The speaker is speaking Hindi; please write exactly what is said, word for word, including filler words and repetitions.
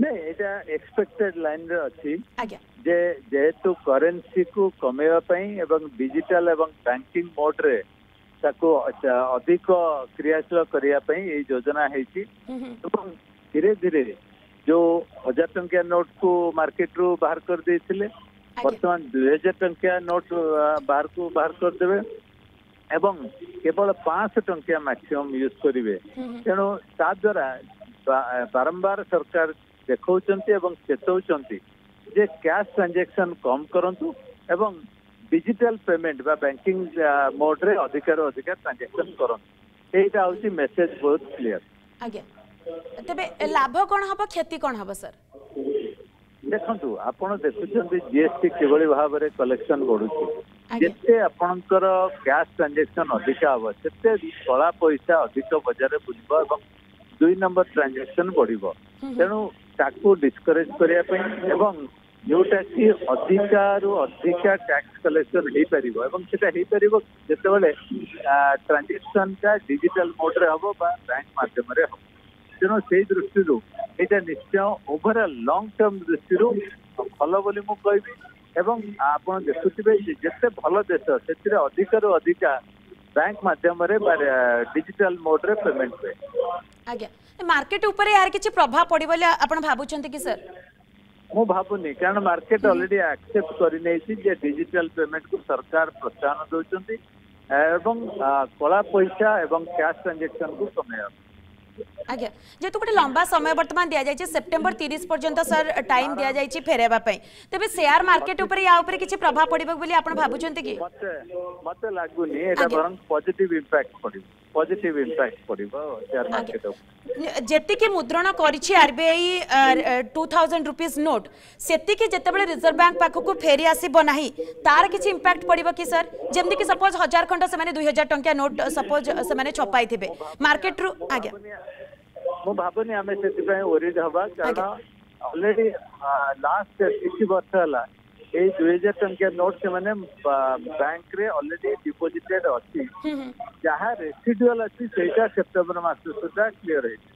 नहीं एटा एक्सपेक्टेड लाइन रे अछि आज्ञा जे जेहेतु करेंसी को कमेवा पई एवं डिजिटल एवं बैंकिंग मोड रे ताको अधिक क्रियाशील करिया पई ए योजना हेची एवं धीरे धीरे जो हजार टंकिया नोट को मार्केट रू बाहर कर देथिले वर्तमान दुई हजार टंकिया नोट बाहर को बाहर कर देबे एवं केवल पांच टंकिया मैक्सिमम यूज करिवे तेणु ता द्वारा बारंबार सरकार देखौचंती एवं चेतौचंती जे कैश ट्रांजैक्शन कम करंतु एवं डिजिटल पेमेंट बा बैंकिंग मोड रे अधिकार अधिकार ट्रांजैक्शन करंतु एटा होची मेसेज बहुत क्लियर आज्ञा तबे लाभ कोन हबो क्षति कोन हबो सर देखंतु आपण देखुचंती जीएसटी केवली भाव रे कलेक्शन बढ़ुची जेते आपणकर कैश ट्रांजैक्शन अधिक हबो सेते कला पैसा अधिक बाजार रे बुझबो एवं दुई नंबर ट्रांजैक्शन बढ़िबो तेणु ताकू डिस्करेज करिया पई एवं जोटा कि अधिकारु अधिका टैक्स कलेक्शन हो पारिबो एवं सेटा हो पारिबो जते बेले ट्रांजैक्शन का डिजिटल मोड रे हबो बा बैंक माध्यम रे हबो तेणु से दृष्टि यहाँ निश्चय ओवरऑल लॉन्ग टर्म दृष्टि भल बोली मु कहबी एवं आपण देखुथिबे जेते भल देश से अधिक अधिका बैंक माध्यम रे डिजिटल मोड रे पेमेंट पे आज्ञा मार्केट ऊपर यार किछि प्रभाव पड़ी बोले आपण भाबुचंती कि सर मु भाबुनी कारण मार्केट ऑलरेडी एक्सेप्ट करि नैछि जे डिजिटल पेमेंट को सरकार प्रोत्साहन दउचंती एवं कला पैसा एवं कैश ट्रांजैक्शन को कमेया आज्ञा जेतु गोटे लंबा समय वर्तमान दिया जाय सेप्टेम्बर तीस पर्यंत सर टाइम दिया जाय फेरवा तेज शेयर मार्केट ऊपर या ऊपर किछि प्रभाव पड़िबो बोली आपण भाबुचंती कि मते मते लागुनी एटा बरं पॉजिटिव इंपैक्ट पड़िबो पॉजिटिव इंपैक्ट पड़िबो शेयर मार्केट ऊपर जेति कि मुद्रण करिछि RBI two thousand rupees note सेति कि जते बेले रिजर्व बैंक पाखो को फेरी आसीबो नाही तार किछि इंपैक्ट पड़िबो कि सर जेमति कि सपोज हजार खंड से माने दो हज़ार टंकिया नोट सपोज से माने छपाई थिबे मार्केट रु आज्ञा मु भाबनी आमे सेति पय ओरिड हबा कारण ऑलरेडी लास्ट किछि वर्ष हला ए दो हज़ार टंकिया नोट से माने बैंक रे ऑलरेडी डिपॉजिटेड अछि जहा रेसिडुअल अछि सेटा सेप्टेम्बर मास सुधा क्लियर है।